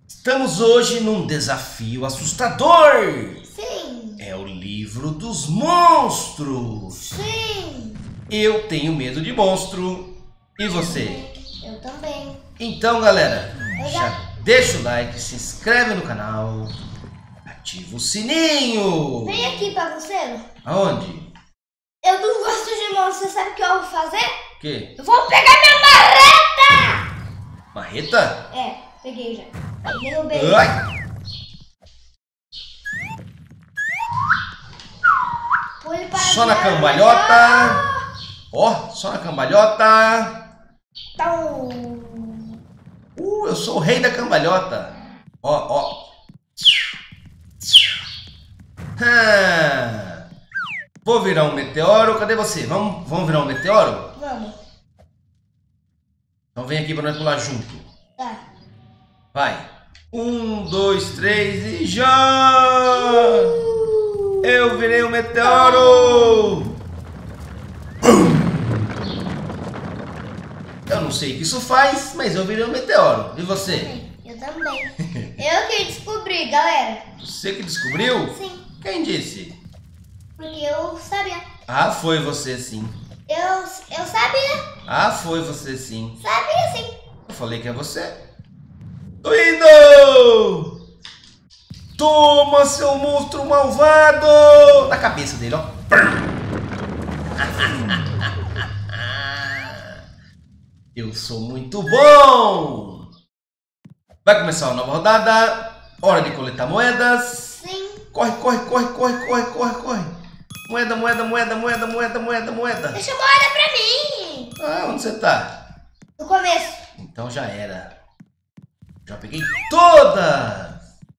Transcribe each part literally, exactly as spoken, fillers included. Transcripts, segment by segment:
Estamos hoje num desafio assustador. Sim. É o livro dos monstros. Sim. Eu tenho medo de monstro. E você? Eu também. Então, galera, Eu já já... deixa o like, se inscreve no canal, ativa o sininho. Vem aqui, bagunceiro. Aonde? Eu não gosto de monstro. Você sabe o que eu vou fazer? O quê? Eu vou pegar minha marreta! Marreta? É, peguei já. Aí derrubei. Ai! Pule para Só na virar cambalhota. Ó, só na cambalhota. Então... Uh, eu sou o rei da cambalhota. Ó, ó. Ah, vou virar um meteoro. Cadê você? Vamos, vamos virar um meteoro? Vamos. Então vem aqui pra nós pular junto. Tá. Vai. Um, dois, três e já! Uh! Eu virei um meteoro! Eu não sei o que isso faz, mas eu virei um meteoro. E você? Eu também. Eu que descobri, galera. Você que descobriu? Sim. Quem disse? Porque eu sabia. Ah, foi você sim. Eu, eu sabia. Ah, foi você sim. Sabia sim. Eu falei que é você. Tô indo! Toma, seu monstro malvado! Na cabeça dele, ó. Eu sou muito bom! Vai começar uma nova rodada. Hora de coletar moedas. Sim. Corre, corre, corre, corre, corre, corre, corre. Moeda, moeda, moeda, moeda, moeda, moeda, moeda. Deixa a moeda pra mim. Ah, onde você tá? No começo. Então já era. Já peguei todas!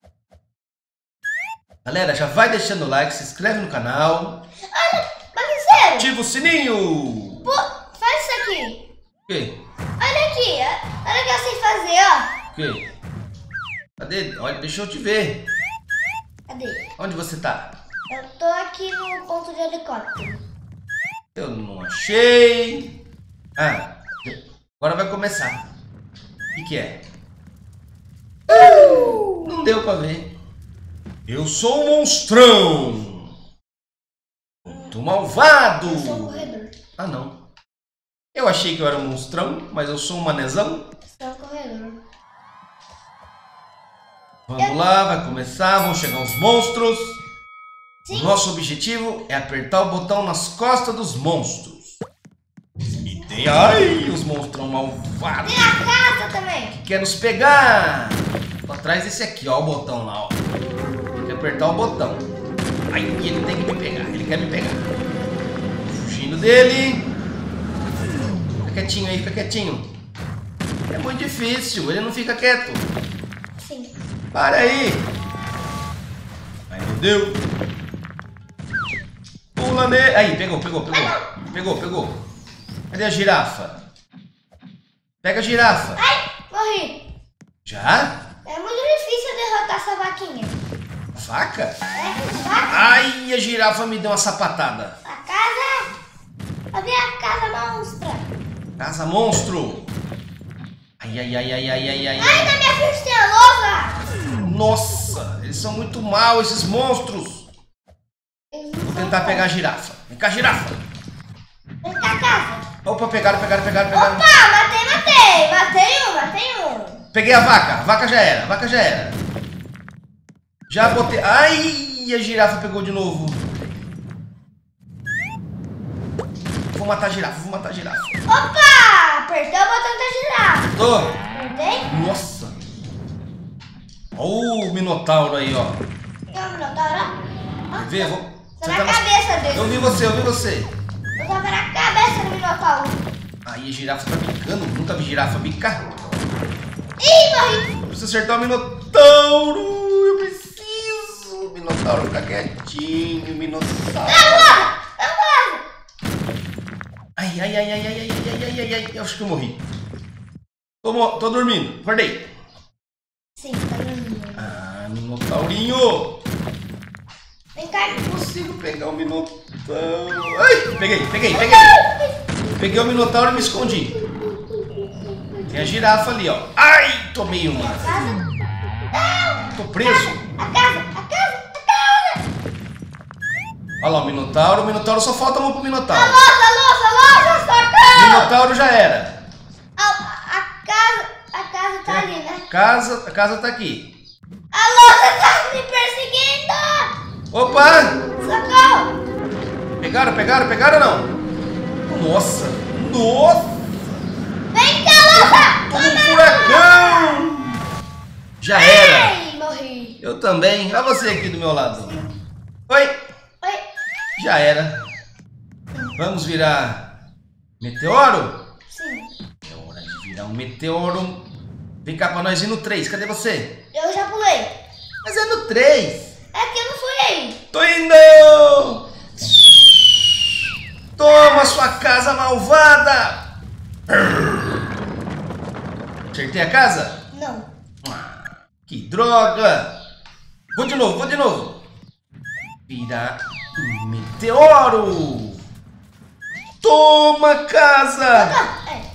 Galera, já vai deixando o like, se inscreve no canal. Olha, bagunceiro. Ativa o sininho! Pô, faz isso aqui. O quê? Olha aqui. Olha o que eu sei fazer, ó. O quê? Cadê? Olha, deixa eu te ver. Cadê? Onde você tá? Eu tô aqui no ponto de helicóptero. Eu não achei. Ah, agora vai começar. O que, que é? Uh, não deu pra ver. Eu sou um monstrão. Muito malvado. Eu sou um corredor. Ah, não. Eu achei que eu era um monstrão, mas eu sou um manezão. Você é um corredor. Vamos lá, vai começar, vão chegar os monstros. Sim. Nosso objetivo é apertar o botão nas costas dos monstros. E tem... Ai, os monstrão malvados. Tem a casa também. Que quer nos pegar. Tô atrás desse aqui, ó, o botão lá, ó. Tem que apertar o botão. Aí ele tem que me pegar, ele quer me pegar. Fugindo dele. Fica quietinho aí, fica quietinho. É muito difícil, ele não fica quieto. Sim. Para aí. Ai, meu Deus. Pula nele. Aí, pegou, pegou, pegou. Pegou, pegou. Cadê a girafa? Pega a girafa. Ai, morri. Já? É muito difícil derrotar essa vaquinha. Faca? É, vaca. Ai, a girafa me deu uma sapatada. A casa. Cadê a casa monstra? Casa monstro. Ai, ai, ai, ai, ai, ai, ai. Ai, na minha frente tem a louva. Nossa, eles são muito mal, esses monstros. Vou tentar pegar a girafa. Vem cá, girafa. Vem cá, casa. Opa, pegaram, pegaram, pegaram, pegaram. Opa, matei, matei. Matei um, matei um. Peguei a vaca, a vaca já era, a vaca já era. Já botei. Ai, a girafa pegou de novo. Vou matar a girafa, vou matar a girafa. Opa, apertei o botão da girafa. Tô. Apertei? Nossa. Olha o minotauro aí, ó. Tem um minotauro? Vê, vou. Tá Você na tá nas- cabeça dele. Eu vi você, eu vi você. Eu tava na cabeça do minotauro. Aí a girafa tá picando, nunca vi girafa picar. Ih, morri. Eu preciso acertar o minotauro. Eu preciso. O minotauro fica quietinho, o minotauro. Agora, agora. Ai, ai, ai, ai, ai, ai, ai, ai, ai, ai, eu acho que eu morri. Tô, mo- tô dormindo, acordei. Sim, tá dormindo. Ah, minotaurinho. Vem cá. Não consigo pegar o minotauro. Ai, peguei, peguei, peguei. Peguei o minotauro e me escondi. Tem a girafa ali, ó. Ai, tomei uma. Casa. Não! Tô preso. A casa, a casa, a casa! Olha lá o Minotauro. O Minotauro só falta a mão pro A Minotauro. louça, a louça, a louça, socorro! Minotauro já era. A, a, a casa, a casa tá ali, né? Casa, a casa tá aqui. A louça tá me perseguindo! Opa! Socorro! Pegaram, pegaram, pegaram ou não? Nossa! Nossa! Vem cá, louça! Toma um furacão! Já era! Ai, morri. Eu também. Olha você aqui do meu lado. Oi! Oi. Já era. Vamos virar meteoro? Sim. É hora de virar um meteoro. Vem cá pra nós ir no três. Cadê você? Eu já pulei. Mas é no três. É que eu não fui aí. Tô indo! Toma sua casa malvada! Acertei a casa? Não. Ah, que droga! Vou de novo, vou de novo. Virar um meteoro! Toma casa! Não, é.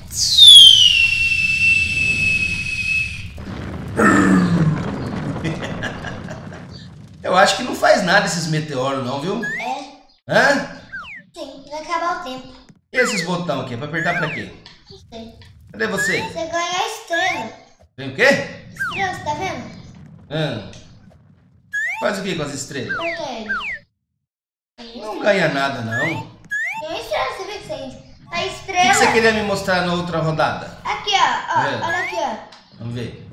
Eu acho que não faz nada esses meteoros não, viu? É. Hã? Sim, vai acabar o tempo. E esses botões aqui? É pra apertar pra quê? Não sei. Cadê você? Você ganha a estrela. Vem o quê? Estrela, você tá vendo? Hã? Faz o que com as estrelas? Aperta ele. Não ganha nada não. Tem uma estrela, você vê que você... A O que estrela... você queria me mostrar na outra rodada? Aqui, ó. ó É. Olha aqui, ó. Vamos ver.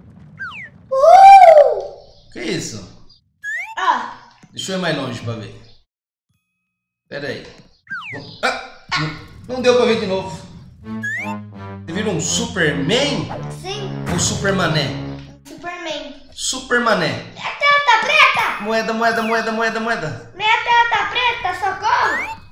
Uh! Que isso? Ó. Deixa eu ir mais longe pra ver. Pera aí. Ah, não, não deu pra ver de novo. Você vira um Superman Sim. ou Supermané? Superman. Supermané. Minha tela tá preta! Moeda, moeda, moeda, moeda, moeda. Minha tela tá preta, socorro!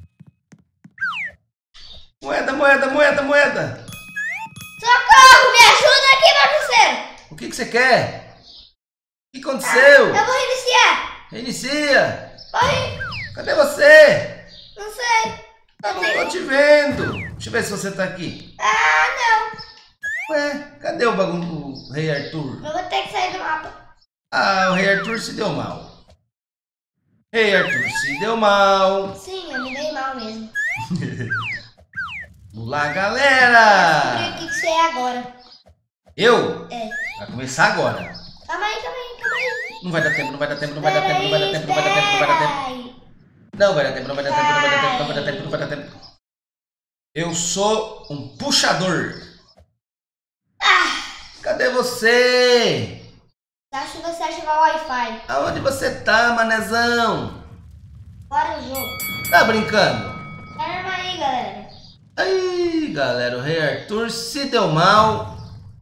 Moeda, moeda, moeda, moeda. Socorro! Me ajuda aqui, bagunceiro! O que, que você quer? O que aconteceu? Eu vou reiniciar! Reinicia. Morri! Cadê você? Não sei! Eu não tô te vendo. Deixa eu ver se você tá aqui. Ah, Ué, cadê o bagulho do Rei Arthur? não! Eu vou ter que sair do mapa. Ah, o Rei Arthur se deu mal. Rei Arthur se deu mal. Sim, eu me dei mal mesmo. Vamos lá, Descobri galera. o que que você é agora. Eu? É. Vai começar agora. Calma aí, calma aí, calma aí. Não vai dar tempo, não vai dar tempo, não vai dar tempo, não vai dar tempo, não vai dar tempo, não vai dar tempo. Não vai dar tempo, não vai dar tempo, não vai dar tempo, não vai dar tempo, não vai dar tempo. Eu sou um puxador. Ah! Cadê você? Acho que você ativar o Wi-Fi. Aonde você tá, manezão? Bora o jogo. Tá brincando? Caramba aí, galera. Aí, galera, o Rei Arthur se deu mal.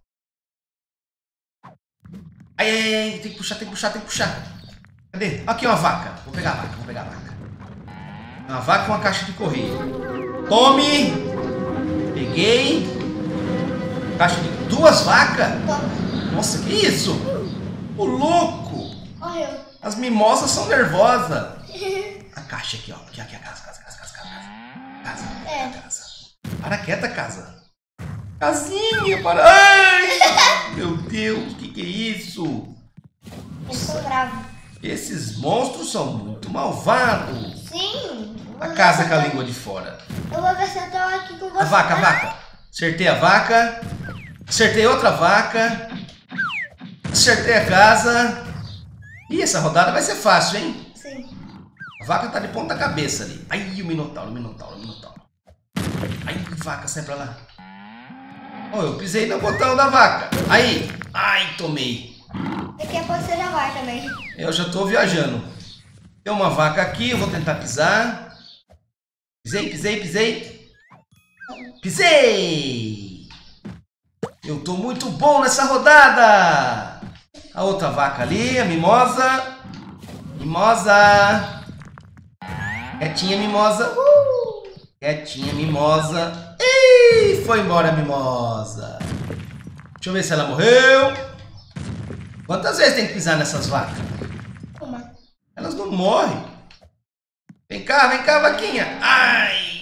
Ai, ai, ai, tem que puxar, tem que puxar, tem que puxar. Cadê? Aqui uma vaca. Vou pegar a vaca, vou pegar a vaca. Uma vaca com uma caixa de correio. Tome! Peguei. Caixa de duas vacas? Toma. Nossa, que isso? O louco! Morreu. As mimosas são nervosas. A caixa aqui, ó. Aqui, aqui, a casa, casa, casa, casa, casa. Casa, É. casa. Para quieta, casa. Casinha, para. Ai! Meu Deus, o que, que é isso? Eu sou bravo. Esses monstros são muito malvados. Sim. A casa com a língua de fora. Eu vou ver se eu tô aqui com você. A vaca, a vaca. Acertei a vaca. Acertei outra vaca. Acertei a casa. Ih, essa rodada vai ser fácil, hein? Sim. A vaca tá de ponta cabeça ali. Ai, o Minotauro, o Minotauro, o Minotauro. Ai, vaca, sai pra lá. Oh, eu pisei no botão da vaca. Aí. Ai, tomei. Daqui a pouco você já vai também. Eu já tô viajando. Tem uma vaca aqui, eu vou tentar pisar. Pisei, pisei, pisei. Pisei! Eu tô muito bom nessa rodada! A outra vaca ali, a mimosa. Mimosa! Quietinha, mimosa. Uh! Quietinha, mimosa. Ih, foi embora a mimosa. Deixa eu ver se ela morreu. Quantas vezes tem que pisar nessas vacas? Uma. Elas não morrem. Vem cá, vem cá, vaquinha. Ai!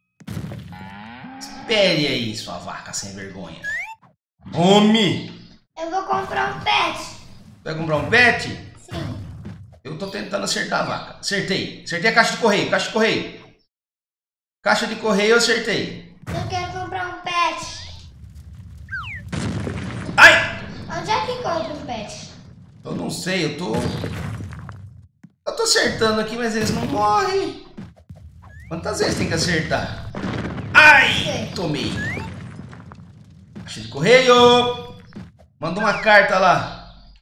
Espere aí, sua vaca sem vergonha. Homem! Eu vou comprar um pet. Vai comprar um pet? Sim. Eu tô tentando acertar a vaca. Acertei. Acertei a caixa de correio. Caixa de correio. Caixa de correio eu acertei. Eu quero comprar um pet. Ai! Onde é que compra um pet? Eu não sei, eu tô... Eu tô acertando aqui, mas eles não morrem. Quantas vezes tem que acertar? Ai! Tomei. Caixa de correio. Manda uma carta lá.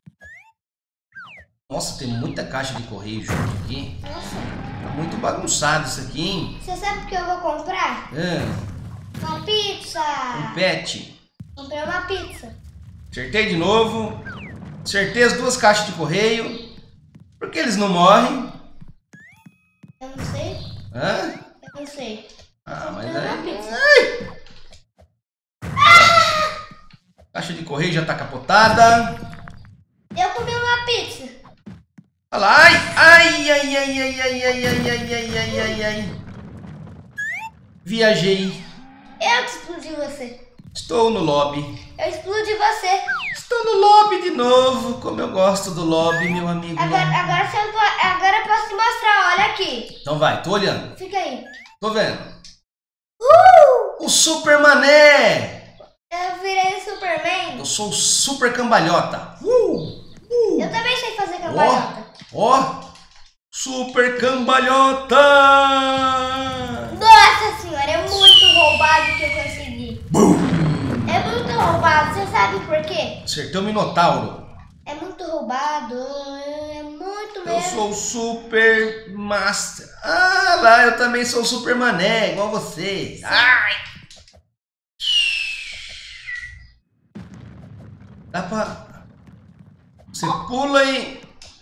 Nossa, tem muita caixa de correio junto aqui. Nossa. Tá muito bagunçado isso aqui, hein? Você sabe o que eu vou comprar? Ah, Uma pizza. um pet. Comprei uma pizza. Acertei de novo. Acertei as duas caixas de correio. Por que eles não morrem? Eu não sei. Hã? Eu não sei. Ah, mas Comprei uma aí... pizza. Ai! Caixa de correio já tá capotada. Eu comi uma pizza. Olha lá. Ai, ai, ai, ai, ai, ai, ai, ai, ai, ai, ai, ai, ai. Viajei. Eu que explodi você. Estou no lobby. Eu explodi você. Estou no lobby de novo. Como eu gosto do lobby, meu amigo. Agora, agora, se eu, vou- agora eu posso te mostrar. Olha aqui. Então vai, tô olhando. Fica aí. Tô vendo. Uh! O Super Mané. Eu virei o Superman. Eu sou o Super Cambalhota. Uh, uh. Eu também sei fazer cambalhota. Ó, ó. Super Cambalhota. Nossa senhora, é muito roubado que eu consegui. Bum. É muito roubado. Você sabe por quê? Acertei o Minotauro. É muito roubado. É muito Eu mesmo. sou o Super Master. Ah lá, eu também sou o Super Mané, igual você. Ai. Dá pra... Você pula e...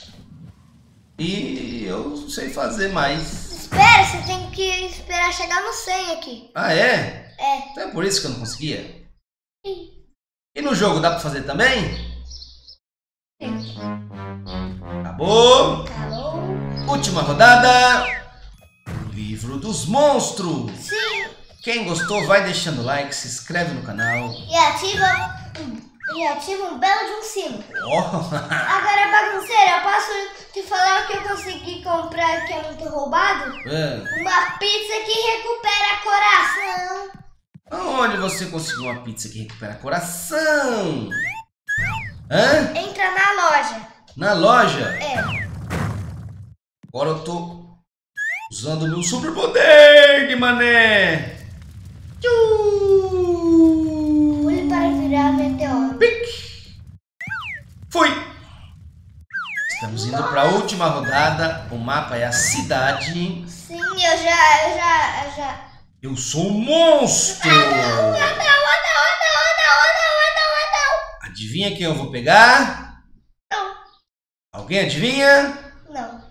E eu sei fazer mais. Espera, você tem que esperar chegar no cem aqui. Ah, é? É. Então é por isso que eu não conseguia? E no jogo dá pra fazer também? Sim. Acabou. Acabou. Última rodada. Livro dos Monstros. Sim. Quem gostou vai deixando like, se inscreve no canal. E ativa, e ativa um belo de um sino. Oh. Agora, bagunceira, eu posso te falar o que eu consegui comprar que é muito roubado? É. Uma pizza que recupera coração. Aonde você conseguiu uma pizza que recupera coração? Hã? Entra na loja. Na loja? É. Agora eu tô usando o meu super poder de mané. Pule para virar meteoro. Pique. Fui. Estamos indo para a última rodada. O mapa é a cidade. Sim, eu já, eu já, eu já. Eu sou um monstro. Ah, não, ah, não, ah, não, ah, não, ah, não, ah, não, ah, não, ah, não. Adivinha quem eu vou pegar? Não. Alguém adivinha? Não.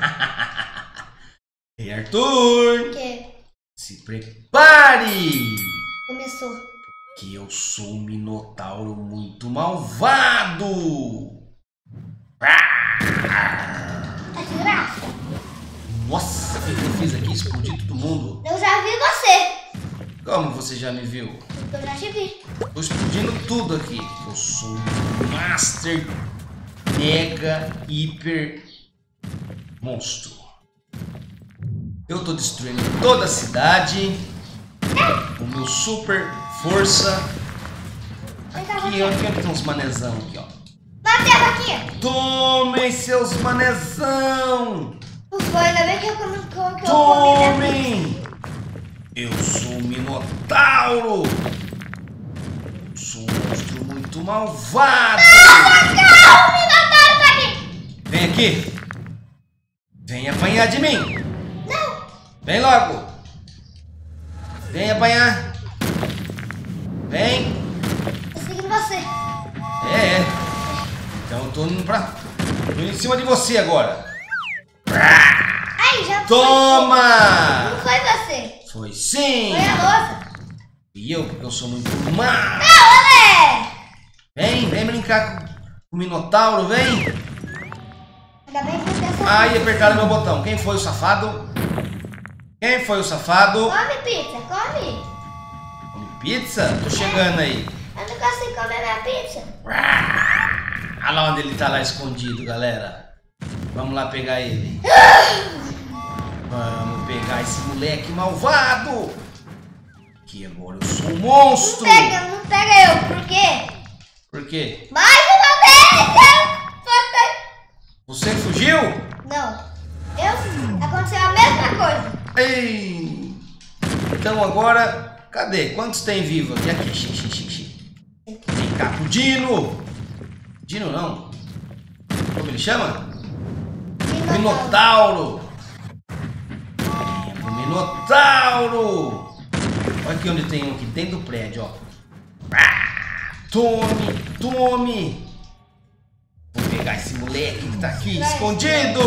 Ei, Arthur. O quê? Se prepare. Começou. Que eu sou um minotauro muito malvado. Tá de graça. Nossa, o que eu fiz aqui? Explodi todo mundo. Eu já vi você. Como você já me viu? Eu já te vi. Tô explodindo tudo aqui. Eu sou um Master Mega Hiper Monstro. Eu tô destruindo toda a cidade. O meu super força. Aqui, onde tem uns manezão aqui, ó. Matei a vaquinha. Tomem seus manezão. Não foi, ainda bem que eu comi, que eu comi minha Tomem. Eu sou um minotauro. Eu sou um monstro muito malvado. Não, me mataram, tá aqui. Vem aqui. Vem apanhar de mim. Não. Vem logo. Vem apanhar. Vem. Tô seguindo você. É, é. Então eu tô indo pra... Tô em cima de você agora. Ai, já foi. Toma! Não foi você. Foi sim. Foi a louça. E eu, porque eu sou muito má. Não, Olé. Vem, vem brincar com o Minotauro, vem. Ainda bem que eu tenho Ai, apertaram meu botão. Quem foi o safado? Quem foi o safado? Come pizza, come. Come pizza? Tô chegando aí. Eu não consigo comer minha pizza. Olha lá onde ele tá lá escondido, galera. Vamos lá pegar ele. Vamos pegar esse moleque malvado. Que agora eu sou um monstro. Não pega, não pega eu. Por quê? Por quê? Mais uma vez! Você fugiu? Não. Eu... Aconteceu a mesma coisa. Ei. Então agora... Cadê? Quantos tem vivo aqui? Aqui, xixi, xixi, xixi. Vem cá pro Dino. Dino não. Como ele chama? Minotauro. Venha pro Minotauro. Olha aqui onde tem um aqui dentro do prédio, ó. Ah, tome, tome. Vou pegar esse moleque que tá aqui escondido.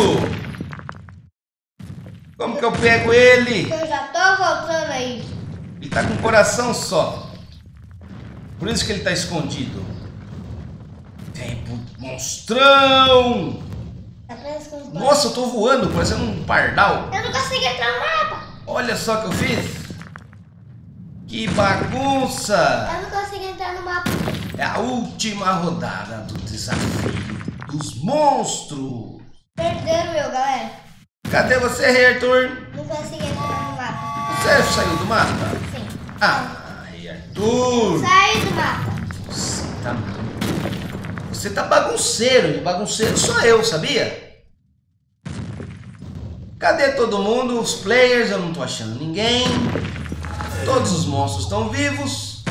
Como que eu pego ele? Eu já tô voltando aí. Ele tá com um coração só. Por isso que ele tá escondido. Vem pro monstrão. Tá preso com os dois. Nossa, eu tô voando, parecendo um pardal. Eu não consegui entrar no mapa. Olha só o que eu fiz. Que bagunça. Eu não consegui entrar no mapa. É a última rodada do desafio dos monstros. Perderam eu, galera. Cadê você, Rei Arthur? Não consegui entrar no mapa. Você saiu do mapa? Sim. Ah, Rei Arthur. Sai do mapa. Você tá... Você tá bagunceiro. E bagunceiro sou eu, sabia? Cadê todo mundo? Os players, eu não tô achando ninguém. Todos os monstros estão vivos.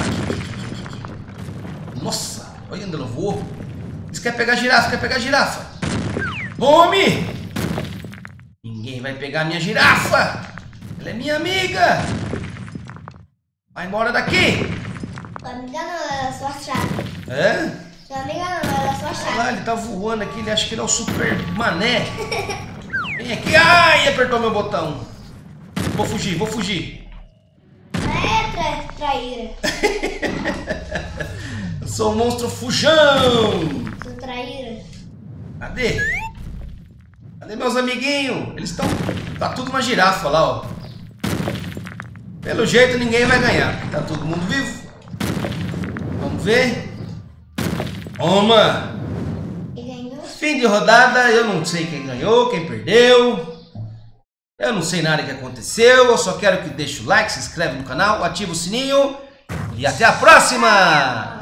Nossa, olha onde ela voou. Você quer pegar a girafa, quer pegar a girafa. Homem! Ninguém vai pegar a minha girafa. Ela é minha amiga. Vai embora daqui. Sua amiga não, ela é sua chave. É? Sua amiga não, ela é sua Olha chave. lá, ele tá voando aqui. Ele acha que ele é o super mané. Vem aqui. Ai, apertou meu botão. Vou fugir, vou fugir. É tra traíra. Eu sou um monstro fujão. Sou traíra. Cadê? Cadê meus amiguinhos? Eles estão... Tá tudo uma girafa lá, ó. Pelo jeito ninguém vai ganhar. Tá todo mundo vivo. Vamos ver. Toma. E ganhou. Fim de rodada. Eu não sei quem ganhou, quem perdeu. Eu não sei nada que aconteceu. Eu só quero que deixe o like, se inscreve no canal, ativa o sininho. E até a próxima!